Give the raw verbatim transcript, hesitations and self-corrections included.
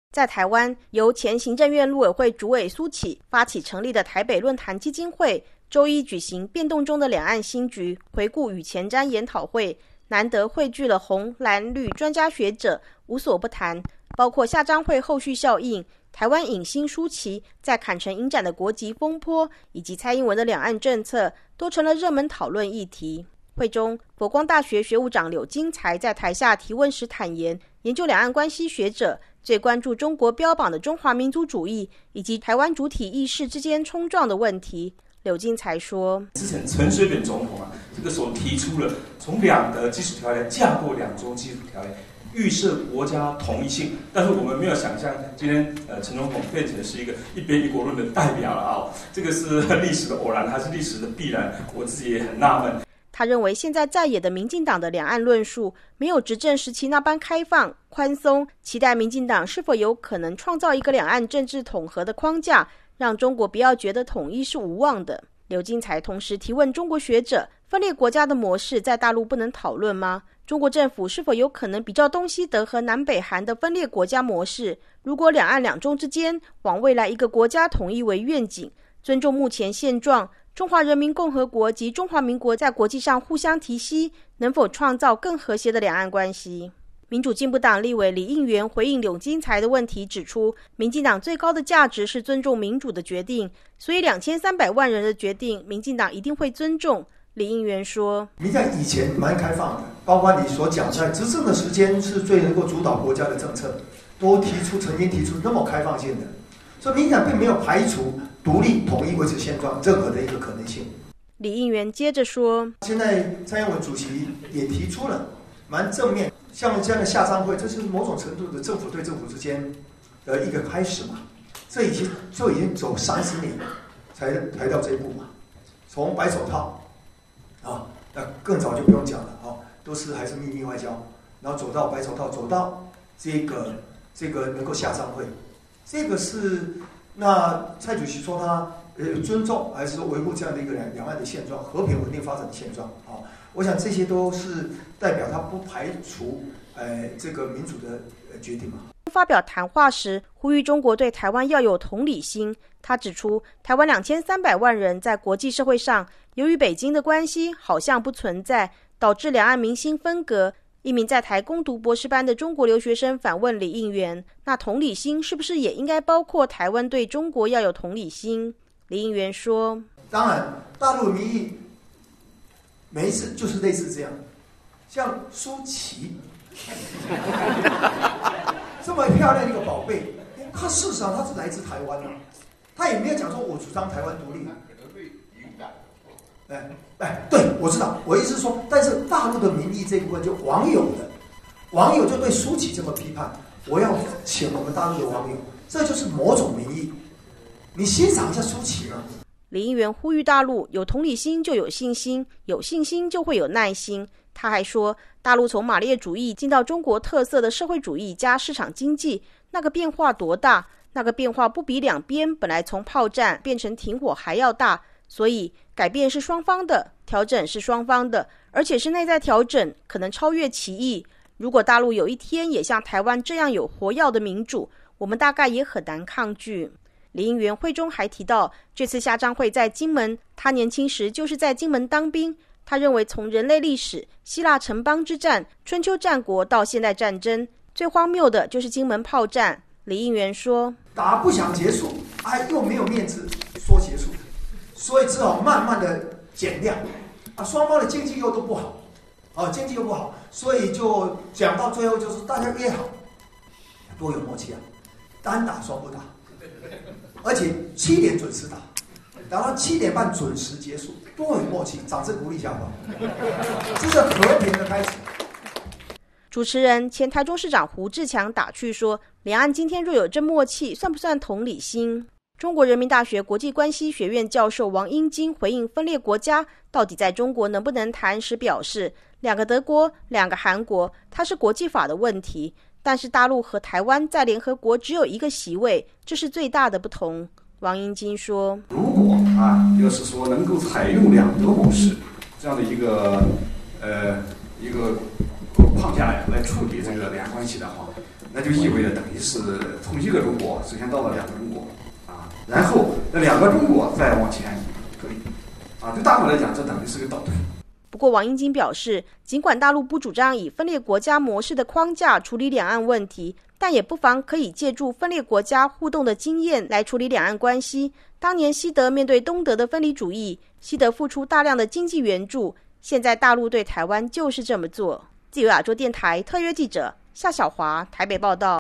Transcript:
在台湾，由前行政院陆委会主委苏起发起成立的台北论坛基金会，周一举行变动中的两岸新局回顾与前瞻研讨会，难得汇聚了红蓝绿专家学者，无所不谈，包括下章会后续效应、台湾影星舒淇在坎城影展的国籍风波，以及蔡英文的两岸政策，都成了热门讨论议题。会中，佛光大学学务长柳金才在台下提问时坦言，研究两岸关系学者最关注中国标榜的中华民族主义以及台湾主体意识之间冲撞的问题。柳金才说， 之前陈水扁总统啊，这个时候提出了从两德基础条例架构两中基础条例，预设国家统一性，但是我们没有想象今天呃陈总统变成是一个一边一国论的代表了啊，这个是历史的偶然还是历史的必然？我自己也很纳闷。 他认为现在在野的民进党的两岸论述没有执政时期那般开放宽松，期待民进党是否有可能创造一个两岸政治统合的框架，让中国不要觉得统一是无望的。柳金才同时提问中国学者，分裂国家的模式在大陆不能讨论吗？中国政府是否有可能比照东西德和南北韩的分裂国家模式，如果两岸两中之间往未来一个国家统一为愿景，尊重目前现状，中华人民共和国及中华民国在国际上互相提携，能否创造更和谐的两岸关系？民主进步党立委李应元回应柳金才的问题指出，民进党最高的价值是尊重民主的决定，所以两千三百万人的决定，民进党一定会尊重。李应元说， 民进党以前蛮开放的，包括你所讲在执政的时间是最能够主导国家的政策，都提出曾经提出那么开放性的，所以民进党并没有排除独立统一维持现状任何的一个可能性。 李应元接着说， 现在蔡英文主席也提出了蛮正面，像这样的下章会，这是某种程度的政府对政府之间的一个开始嘛。这已经就已经走三十年才来到这一步嘛。从白手套啊，那更早就不用讲了啊，都是还是秘密外交，然后走到白手套，走到这个这个能够下章会，这个是那蔡主席说他呃尊重还是说维护这样的一个两两岸的现状，和平稳定发展的现状啊。我想这些都是代表他不排除呃这个民主的决定嘛。 发表谈话时呼吁中国对台湾要有同理心，他指出台湾两千三百万人在国际社会上由于北京的关系好像不存在，导致两岸民心分隔。一名在台攻读博士班的中国留学生反问李应元，那同理心是不是也应该包括台湾对中国要有同理心？李应元说， 当然大陆民意每一次就是类似这样，像舒淇这么漂亮的一个宝贝，他事实上他是来自台湾的，他也没有讲说我主张台湾独立。哎哎，对，我知道，我意思是说，但是大陆的民意这部分，就网友的，网友就对舒淇这么批判，我要请我们大陆的网友，这就是某种民意，你欣赏一下舒淇啊。 李应元呼吁大陆有同理心就有信心，有信心就会有耐心。他还说，大陆从马列主义进到中国特色的社会主义加市场经济，那个变化多大？那个变化不比两边本来从炮战变成停火还要大。所以改变是双方的，调整是双方的，而且是内在调整，可能超越歧义。如果大陆有一天也像台湾这样有活跃的民主，我们大概也很难抗拒。李应元会中还提到，这次下章会在金门，他年轻时就是在金门当兵。他认为从人类历史、希腊城邦之战、春秋战国到现代战争，最荒谬的就是金门炮战。李应元说， 打不想结束，哎，又没有面子说结束，所以只好慢慢的减量啊，双方的经济又都不好，啊，经济又不好，所以就讲到最后就是大家约好，多有默契啊，单打双不打，而且七点准时打，打到七点半准时结束，多有默契，掌声鼓励一下吧，这是和平的开始。 主持人前台中市长胡志强打趣说，两岸今天若有这默契，算不算同理心？中国人民大学国际关系学院教授王英金回应分裂国家到底在中国能不能谈时表示，两个德国，两个韩国，它是国际法的问题，但是大陆和台湾在联合国只有一个席位，这是最大的不同。王英金说， 如果啊，要是说能够采用两德模式这样的一个呃一个框架来来处理这个两岸关系的话， 那就意味着等于是从一个中国实现到了两个中国啊，然后那两个中国再往前推啊，对大陆来讲，这等于是个倒退。 不过，王英金表示，尽管大陆不主张以分裂国家模式的框架处理两岸问题，但也不妨可以借助分裂国家互动的经验来处理两岸关系。当年西德面对东德的分离主义，西德付出大量的经济援助，现在大陆对台湾就是这么做。自由亚洲电台特约记者夏小华台北报道。